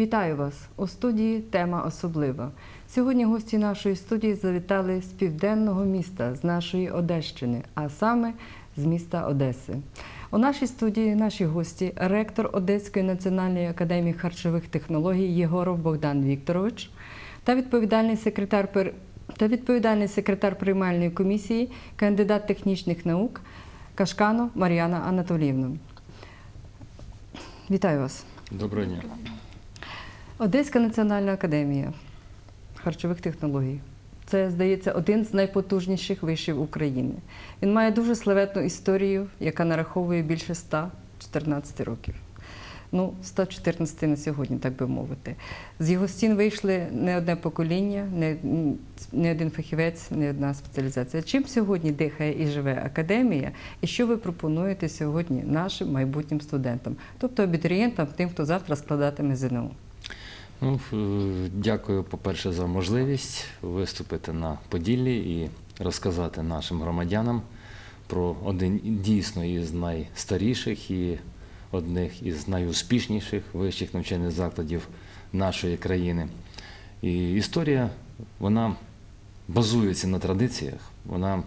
Вітаю вас! У студії «Тема особлива». Сьогодні гості нашої студії завітали з південного міста, з нашої Одещини, а саме з міста Одеси. У нашій студії наші гості – ректор Одеської національної академії харчових технологій Єгоров Богдан Вікторович та відповідальний секретар приймальної комісії, кандидат технічних наук Кашканов Мар'яна Анатоліївна. Вітаю вас! Доброго дня! Одеська національна академія харчових технологій. Це, здається, один з найпотужніших вишів України. Він має дуже славетну історію, яка нараховує більше 114 років. Ну, 114 на сьогодні, так би мовити. З його стін вийшли не одне покоління, не один фахівець, не одна спеціалізація. Чим сьогодні дихає і живе академія, і що ви пропонуєте сьогодні нашим майбутнім студентам, тобто абітурієнтам, тим, хто завтра складатиме ЗНО? Ну, дякую, по-перше, за можливість виступити на Поділлі і розказати нашим громадянам про один дійсно із найстаріших і одних із найуспішніших вищих навчальних закладів нашої країни. І історія, вона базується на традиціях, вона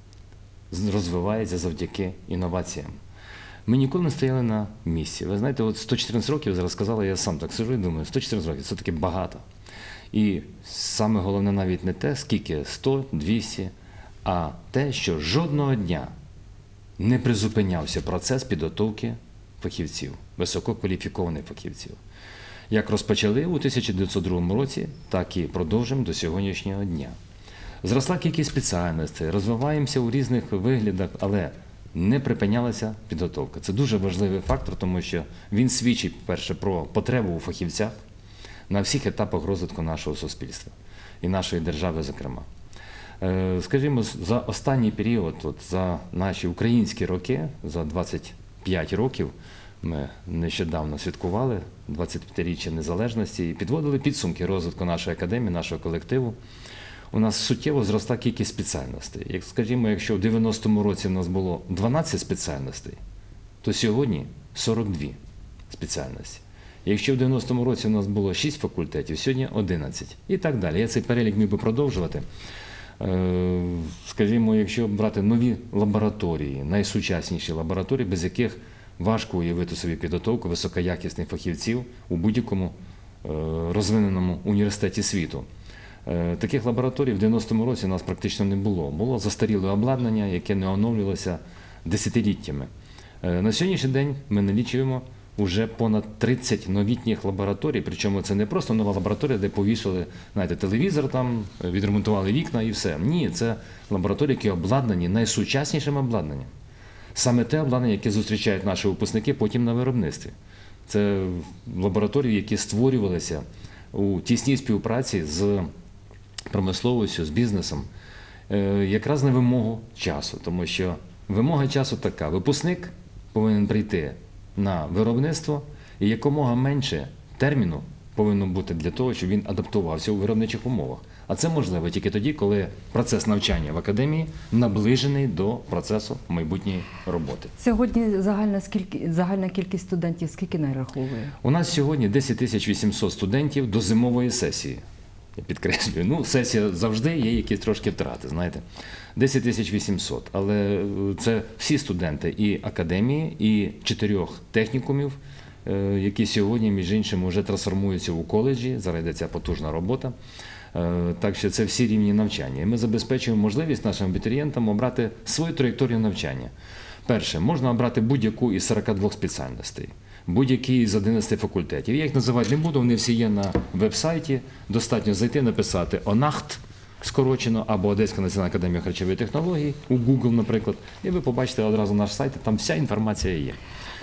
розвивається завдяки інноваціям. Ми ніколи не стояли на місці. Ви знаєте, от 114 років, зараз сказали, я сам так сиджу і думаю, 114 років – це таки багато. І саме головне навіть не те, скільки 100, 200, а те, що жодного дня не призупинявся процес підготовки фахівців, висококваліфікованих фахівців. Як розпочали у 1902 році, так і продовжуємо до сьогоднішнього дня. Зросла кількість спеціальностей, розвиваємося у різних виглядах, але не припинялася підготовка. Це дуже важливий фактор, тому що він свідчить, перше, про потребу у фахівцях на всіх етапах розвитку нашого суспільства і нашої держави, зокрема. Скажімо, за останній період, за наші українські роки, за 25 років, ми нещодавно святкували 25-річчя незалежності і підводили підсумки розвитку нашої академії, нашого колективу. У нас суттєво зросла кількість спеціальностей. Як, скажімо, якщо в 90-му році у нас було 12 спеціальностей, то сьогодні 42 спеціальності. Якщо в 90-му році у нас було 6 факультетів, сьогодні 11. І так далі. Я цей перелік міг би продовжувати. Скажімо, якщо брати нові лабораторії, найсучасніші лабораторії, без яких важко уявити собі підготовку високоякісних фахівців у будь-якому розвиненому університеті світу. Таких лабораторій в 90-му році у нас практично не було. Було застаріле обладнання, яке не оновлювалося десятиліттями. На сьогоднішній день ми налічуємо вже понад 30 новітніх лабораторій, причому це не просто нова лабораторія, де повішали, знаєте, телевізор, там, відремонтували вікна і все. Ні, це лабораторії, які обладнані найсучаснішим обладнанням. Саме те обладнання, яке зустрічають наші випускники потім на виробництві. Це лабораторії, які створювалися у тісній співпраці з промисловістю, з бізнесом, якраз на вимогу часу. Тому що вимога часу така: випускник повинен прийти на виробництво, і якомога менше терміну повинно бути для того, щоб він адаптувався у виробничих умовах. А це можливо тільки тоді, коли процес навчання в академії наближений до процесу майбутньої роботи. Сьогодні загальна кількість студентів скільки нараховує? У нас сьогодні 10 800 студентів до зимової сесії. Я підкреслюю, ну, сесія завжди є якісь трошки втрати, знаєте. 10 800. Але це всі студенти і академії, і 4 технікумів, які сьогодні, між іншим, вже трансформуються у коледжі, зараз йдеться потужна робота. Так що це всі рівні навчання. І ми забезпечуємо можливість нашим абітурієнтам обрати свою траєкторію навчання. Перше, можна обрати будь-яку із 42 спеціальностей, будь-які із 11 факультетів. Я їх називати не буду, вони всі є на веб-сайті. Достатньо зайти, написати «ОНАХТ», скорочено, або Одеська національна академія харчових технологій, у Google, наприклад, і ви побачите одразу наш сайт, там вся інформація є.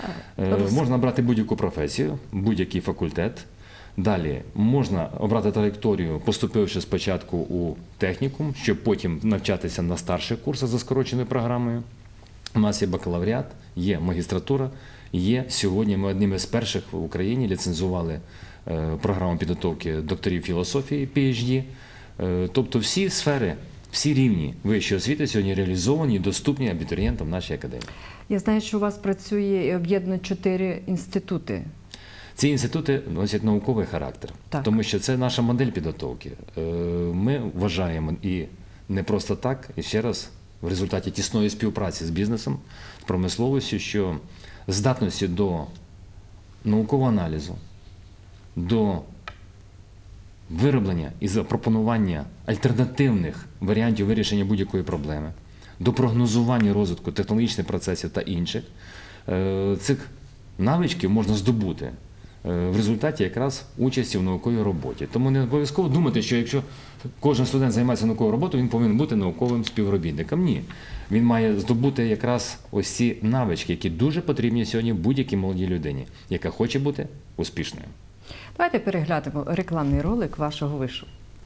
Можна обрати будь-яку професію, будь-який факультет. Далі можна обрати траєкторію, поступивши спочатку у технікум, щоб потім навчатися на старших курсах за скороченою програмою. У нас є бакалавріат, є магістратура, є сьогодні ми одним із перших в Україні ліцензували програму підготовки докторів філософії, PhD. Тобто всі сфери, всі рівні вищої освіти сьогодні реалізовані і доступні абітурієнтам нашої академії. Я знаю, що у вас працює і об'єднує 4 інститути. Ці інститути носять науковий характер, Так. тому що це наша модель підготовки. Ми вважаємо і не просто так, і ще раз, в результаті тісної співпраці з бізнесом, з промисловістю, що здатності до наукового аналізу, до вироблення і запропонування альтернативних варіантів вирішення будь-якої проблеми, до прогнозування розвитку технологічних процесів та інших, цих навичків можна здобути в результаті якраз участі в науковій роботі. Тому не обов'язково думати, що якщо кожен студент займається науковою роботою, він повинен бути науковим співробітником. Ні. Він має здобути якраз ось ці навички, які дуже потрібні сьогодні будь-якій молодій людині, яка хоче бути успішною. Давайте переглянемо рекламний ролик вашого вишу.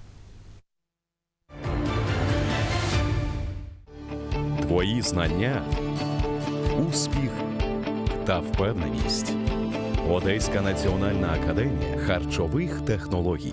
Твої знання, успіх та впевненість. Одеська національна академія харчових технологій.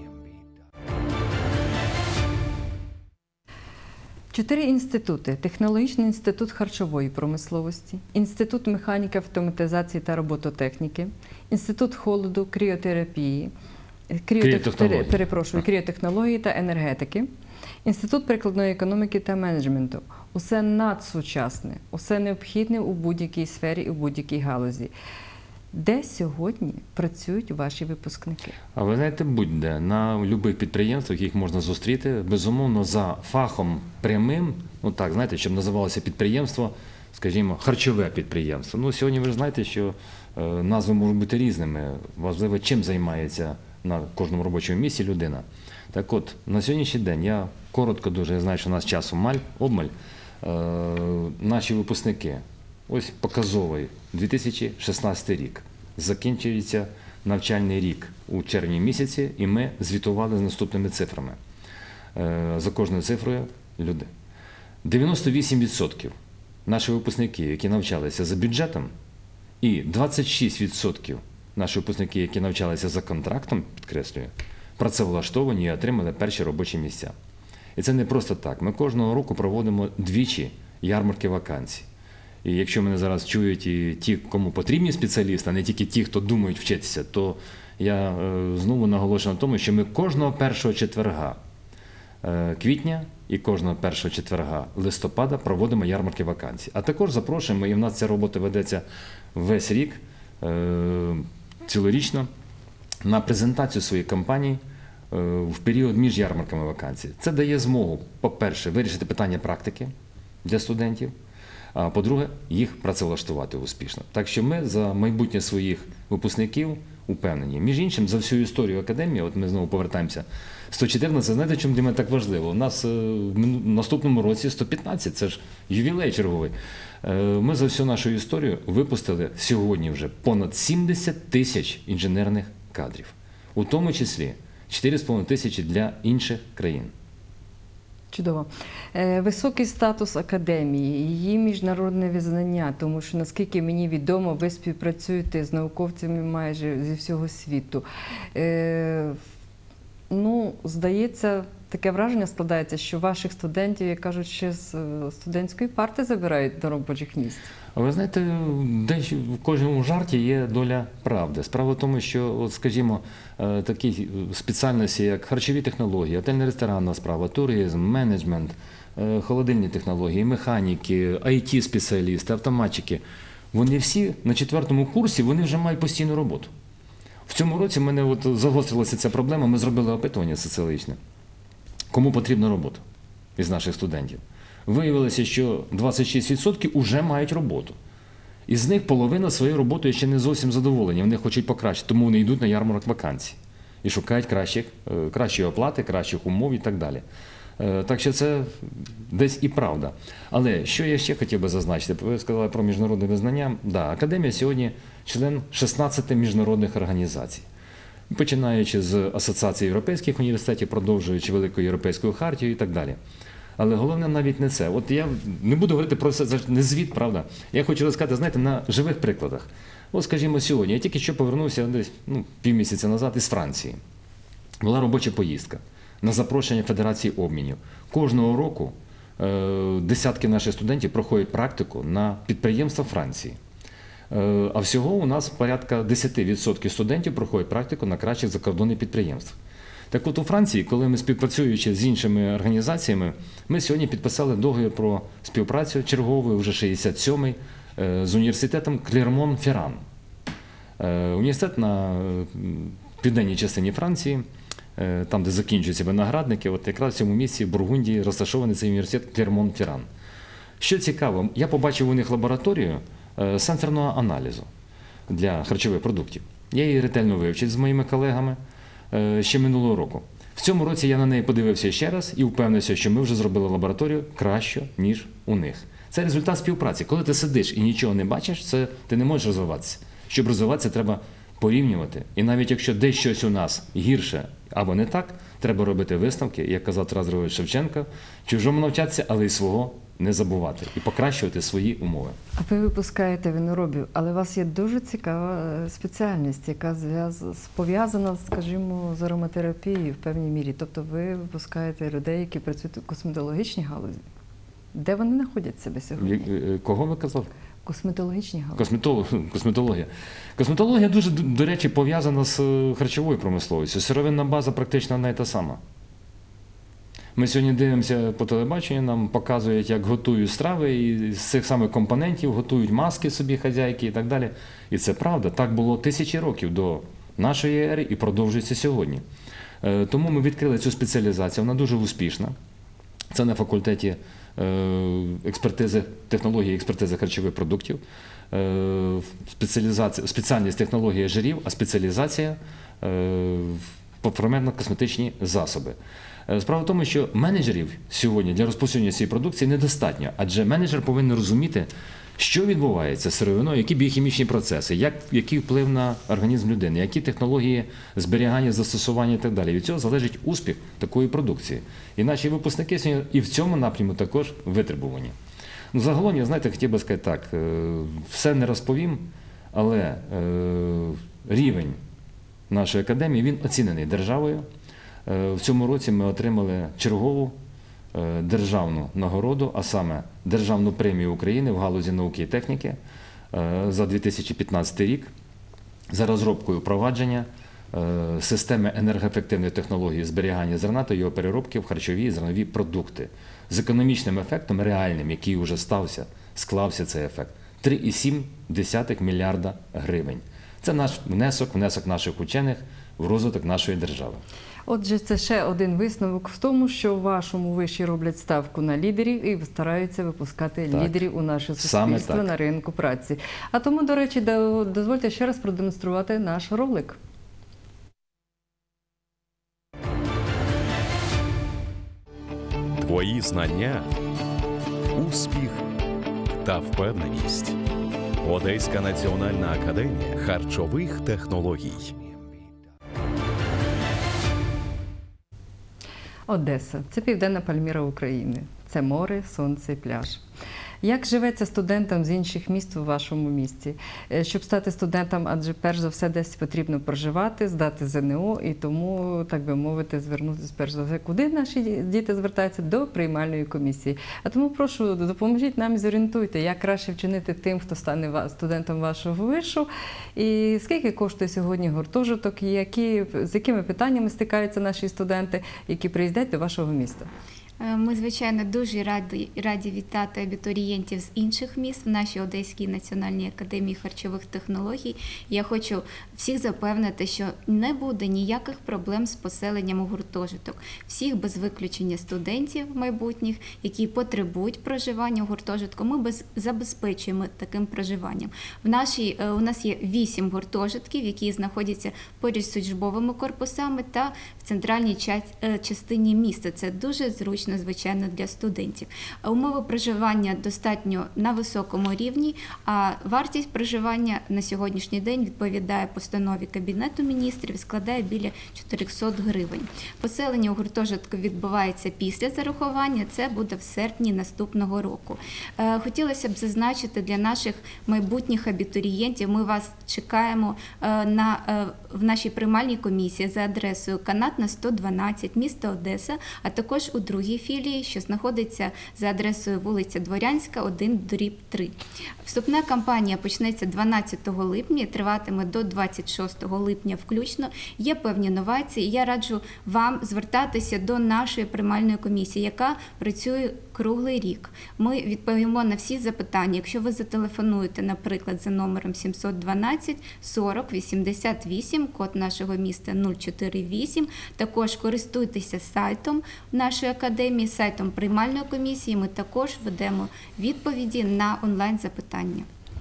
4 інститути: Технологічний інститут харчової промисловості, Інститут механіки, автоматизації та робототехніки, Інститут холоду, кріотерапії, кріотехнології та енергетики, Інститут прикладної економіки та менеджменту. Усе надсучасне, усе необхідне у будь-якій сфері і у будь-якій галузі. Де сьогодні працюють ваші випускники? А ви знаєте, будь-де, на будь-яких підприємствах їх можна зустріти, безумовно, за фахом прямим, ну так, знаєте, щоб називалося підприємство, скажімо, харчове підприємство. Ну, сьогодні ви ж знаєте, що назви можуть бути різними. Важливо, чим займається на кожному робочому місці людина. Так от, на сьогоднішній день, я коротко дуже, я знаю, що у нас часу обмаль, наші випускники, ось показовий 2016 рік. Закінчується навчальний рік у червні місяці, і ми звітували з наступними цифрами. За кожною цифрою люди. 98% наших випускників, які навчалися за бюджетом, і 26% наших випускників, які навчалися за контрактом, підкреслюю, працевлаштовані і отримали перші робочі місця. І це не просто так. Ми кожного року проводимо двічі ярмарки вакансій. І якщо мене зараз чують і ті, кому потрібні спеціалісти, а не тільки ті, хто думають вчитися, то я знову наголошую на тому, що ми кожного першого четверга квітня і кожного першого четверга листопада проводимо ярмарки вакансій. А також запрошуємо, і в нас ця робота ведеться весь рік, цілорічно, на презентацію своїх компаній в період між ярмарками вакансій. Це дає змогу, по-перше, вирішити питання практики для студентів, а по-друге, їх працевлаштувати успішно. Так що ми за майбутнє своїх випускників упевнені. Між іншим, за всю історію академії, от ми знову повертаємося, 114, знаєте, чому для мене так важливо? У нас в наступному році 115, це ж ювілей черговий. Ми за всю нашу історію випустили сьогодні вже понад 70 тисяч інженерних кадрів, у тому числі 4,5 тисячі для інших країн. Чудово. Високий статус академії, її міжнародне визнання, тому що, наскільки мені відомо, ви співпрацюєте з науковцями майже зі всього світу. Ну, здається, таке враження складається, що ваших студентів, як кажуть, ще з студентської парти забирають до робочих місць. А ви знаєте, десь в кожному жарті є доля правди. Справа в тому, що, от, скажімо, такі спеціальності, як харчові технології, готельно-ресторанна справа, туризм, менеджмент, холодильні технології, механіки, IT-спеціалісти, автоматчики, вони всі на 4-му курсі, вони вже мають постійну роботу. В цьому році в мене от загострилася ця проблема, ми зробили опитування соціологічне. Кому потрібна робота із наших студентів? Виявилося, що 26% вже мають роботу. Із них половина своєю роботою ще не зовсім задоволені, вони хочуть покращити, тому вони йдуть на ярмарок вакансій і шукають кращої оплати, кращих умов і так далі. Так що це десь і правда. Але що я ще хотів би зазначити, ви сказали про міжнародне визнання. Да, Академія сьогодні член 16 міжнародних організацій. Починаючи з Асоціації європейських університетів, продовжуючи Великою Європейською хартією і так далі. Але головне навіть не це. От я не буду говорити про це, не звіт, правда. Я хочу розказати, знаєте, на живих прикладах. От, скажімо, сьогодні, я тільки що повернувся десь півмісяця назад із Франції. Була робоча поїздка на запрошення Федерації обмінів. Кожного року десятки наших студентів проходять практику на підприємства Франції. А всього у нас порядка 10% студентів проходять практику на кращих закордонних підприємствах. Так от у Франції, коли ми співпрацюючи з іншими організаціями, ми сьогодні підписали договір про співпрацю черговий, вже 67-й, з університетом Клермон-Ферран. Університет на південній частині Франції, там, де закінчуються виноградники, от якраз в цьому місці в Бургундії розташований цей університет Клермон-Ферран. Що цікаво, я побачив у них лабораторію сенсорного аналізу для харчових продуктів. Я її ретельно вивчив з моїми колегами ще минулого року. В цьому році я на неї подивився ще раз і впевнився, що ми вже зробили лабораторію кращу, ніж у них. Це результат співпраці. Коли ти сидиш і нічого не бачиш, ти не можеш розвиватися. Щоб розвиватися, треба порівнювати. І навіть якщо десь щось у нас гірше або не так, треба робити висновки, як казав Тарас Григорович Шевченко, чужому навчатися, але й свого не забувати і покращувати свої умови. А ви випускаєте виноробів, але у вас є дуже цікава спеціальність, яка пов'язана, скажімо, з ароматерапією в певній мірі. Тобто ви випускаєте людей, які працюють у косметологічній галузі. Де вони знаходять себе сьогодні? Кого ви казали? Косметологічній галузі. Косметологія. Косметологія дуже, до речі, пов'язана з харчовою промисловістю. Сировинна база практично одна й та сама. Ми сьогодні дивимося по телебаченню, нам показують, як готують страви, і з цих самих компонентів готують маски собі хазяйки і так далі. І це правда, так було тисячі років до нашої ери і продовжується сьогодні. Тому ми відкрили цю спеціалізацію, вона дуже успішна. Це на факультеті технології експертизи харчових продуктів, спеціальність технологія жирів, а спеціалізація ферментно-косметичні засоби. Справа в тому, що менеджерів сьогодні для розповсюдження цієї продукції недостатньо, адже менеджер повинен розуміти, що відбувається з сировиною, які біохімічні процеси, який вплив на організм людини, які технології зберігання, застосування і так далі. Від цього залежить успіх такої продукції. І наші випускники сьогодні і в цьому напрямку також витребувані. Ну, загалом, я, знаєте, хотів би сказати так, все не розповім, але рівень нашої академії, він оцінений державою. В цьому році ми отримали чергову державну нагороду, а саме Державну премію України в галузі науки і техніки за 2015 рік за розробку і впровадження системи енергоефективної технології зберігання зерна та його переробки в харчові і зернові продукти з економічним ефектом реальним, який вже склався цей ефект – 3,7 мільярда гривень. Це наш внесок наших учених в розвиток нашої держави. Отже, це ще один висновок в тому, що в вашому виші роблять ставку на лідерів і стараються випускати лідерів у наше суспільство на ринку праці. А тому, до речі, дозвольте ще раз продемонструвати наш ролик. Твої знання, успіх та впевненість. Одеська національна академія харчових технологій. Одеса – це південна Пальміра України. Це море, сонце і пляж. Як живеться студентам з інших міст у вашому місті? Щоб стати студентом, адже перш за все десь потрібно проживати, здати ЗНО, і тому, так би мовити, звернутися перш за все, куди наші діти звертаються? До приймальної комісії. А тому прошу, допоможіть нам і зорієнтуйте, як краще вчинити тим, хто стане студентом вашого вишу, і скільки коштує сьогодні гуртожиток, і з якими питаннями стикаються наші студенти, які приїздять до вашого міста? Ми, звичайно, дуже раді вітати абітурієнтів з інших міст в нашій Одеській національній академії харчових технологій. Я хочу всіх запевнити, що не буде ніяких проблем з поселенням у гуртожиток. Всіх без виключення студентів майбутніх, які потребують проживання у гуртожитку, ми забезпечуємо таким проживанням. У нас є 8 гуртожитків, які знаходяться поряд з службовими корпусами та в центральній частині міста. Це дуже зручно, звичайно, для студентів. Умови проживання достатньо на високому рівні, а вартість проживання на сьогоднішній день відповідає постанові Кабінету міністрів, складає біля 400 гривень. Поселення у гуртожитку відбувається після зарахування, це буде в серпні наступного року. Хотілося б зазначити для наших майбутніх абітурієнтів, ми вас чекаємо в нашій приймальній комісії за адресою Канатна 112, місто Одеса, а також у другій другій філії, що знаходиться за адресою вулиця Дворянська, 1/3. Вступна кампанія почнеться 12 липня і триватиме до 26 липня включно. Є певні новації. Я раджу вам звертатися до нашої приймальної комісії, яка працює круглий рік. Ми відповімо на всі запитання. Якщо ви зателефонуєте, наприклад, за номером 712 40 88, код нашого міста 048, також користуйтеся сайтом нашої академії, сайтом приймальної комісії. Ми також ведемо відповіді на онлайн-запитання.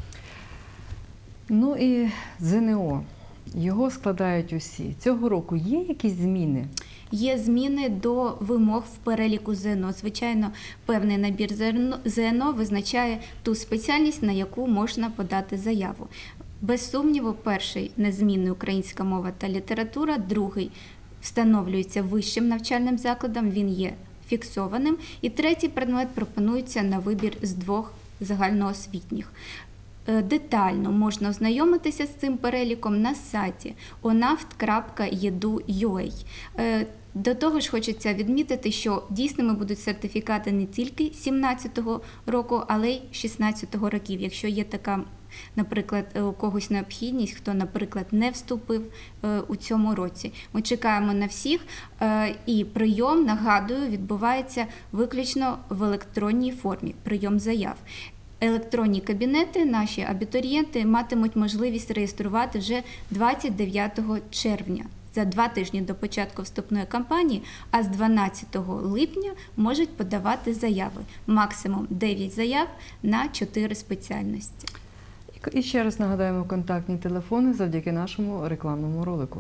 Ну і ЗНО. Його складають усі. Цього року є якісь зміни? Є зміни до вимог в переліку ЗНО. Звичайно, певний набір ЗНО визначає ту спеціальність, на яку можна подати заяву. Без сумніву, перший – незмінний українська мова та література, другий – встановлюється вищим навчальним закладом, він є фіксованим, і третій предмет пропонується на вибір з 2 загальноосвітніх. Детально можна ознайомитися з цим переліком на сайті onaft.edu.ua. До того ж, хочеться відмітити, що дійсними будуть сертифікати не тільки 17-го року, але й 16-го років. Якщо є така, наприклад, у когось необхідність, хто, наприклад, не вступив у цьому році. Ми чекаємо на всіх, і прийом, нагадую, відбувається виключно в електронній формі, прийом заяв. Електронні кабінети наші абітурієнти матимуть можливість реєструвати вже 29 червня, за 2 тижні до початку вступної кампанії, а з 12 липня можуть подавати заяви. Максимум 9 заяв на 4 спеціальності. І ще раз нагадаємо контактні телефони завдяки нашому рекламному ролику.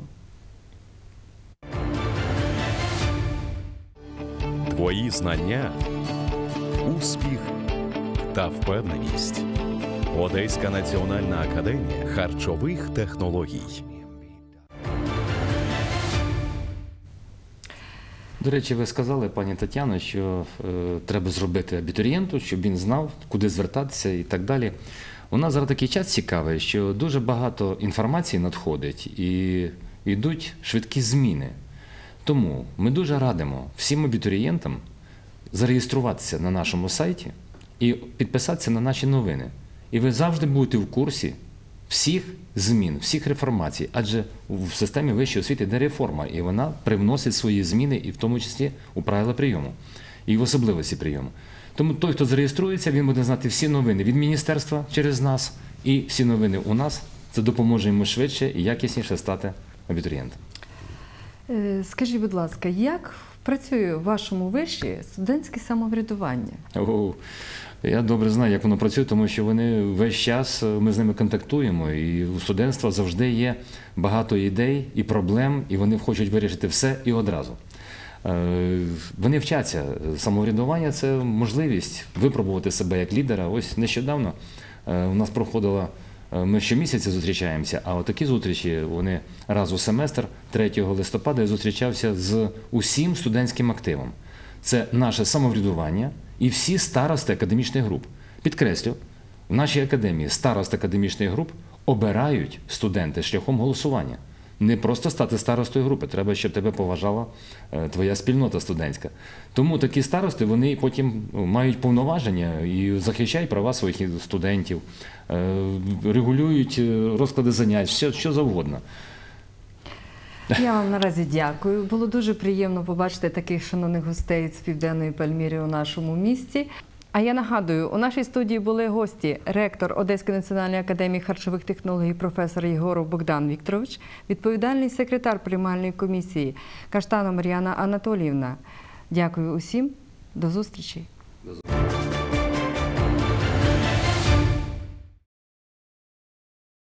Твої знання, успіх та впевненість. Одеська національна академія харчових технологій. До речі, ви сказали, пані Тетяно, що треба зробити абітурієнту, щоб він знав, куди звертатися і так далі. У нас зараз такий час цікавий, що дуже багато інформації надходить і йдуть швидкі зміни. Тому ми дуже радимо всім абітурієнтам зареєструватися на нашому сайті і підписатися на наші новини. І ви завжди будете в курсі всіх змін, всіх реформацій, адже в системі вищої освіти йде реформа, і вона привносить свої зміни, і в тому числі у правила прийому, і в особливості прийому. Тому той, хто зареєструється, він буде знати всі новини від міністерства через нас, і всі новини у нас. Це допоможе йому швидше і якісніше стати абітурієнтом. Скажіть, будь ласка, як працює в вашому виші студентське самоврядування? Я добре знаю, як воно працює, тому що вони весь час, ми з ними контактуємо, і у студентства завжди є багато ідей і проблем, і вони хочуть вирішити все і одразу. Вони вчаться. Самоврядування – це можливість випробувати себе як лідера. Ось нещодавно у нас проходила, ми щомісяця зустрічаємося, а отакі зустрічі, вони раз у семестр, 3 листопада я зустрічався з усім студентським активом. Це наше самоврядування і всі старости академічних груп. Підкреслю, в нашій академії старости академічних груп обирають студенти шляхом голосування. Не просто стати старостою групи, треба, щоб тебе поважала твоя спільнота студентська. Тому такі старости, вони потім мають повноваження і захищають права своїх студентів, регулюють розклади занять, що завгодно. Я вам наразі дякую. Було дуже приємно побачити таких шановних гостей з Південної Пальміри у нашому місті. А я нагадую, у нашій студії були гості: ректор Одеської національної академії харчових технологій професор Єгоров Богдан Вікторович, відповідальний секретар приймальної комісії Каштанова Мар'яна Анатоліївна. Дякую усім. До зустрічі.